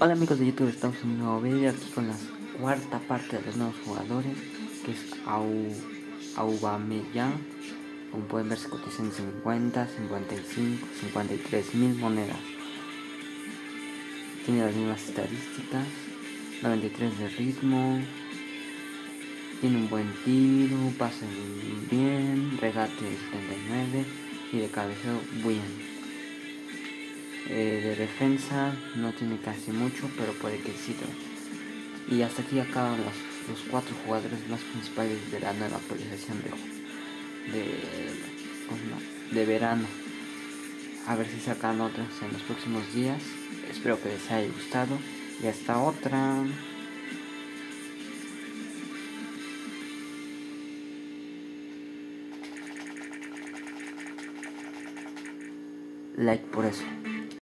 Hola amigos de YouTube, estamos en un nuevo video aquí con la cuarta parte de los nuevos jugadores, que es Aubameyang. Como pueden ver, se cotizan en 50, 55, 53 mil monedas. Tiene las mismas estadísticas, 93 de ritmo, tiene un buen tiro, pasa bien, regate 79 y de cabeceo bien. De defensa no tiene casi mucho, pero puede que sí. Y hasta aquí acaban los 4 jugadores más principales de la nueva actualización de verano. A ver si sacan otros en los próximos días. Espero que les haya gustado y hasta otra. Like por eso.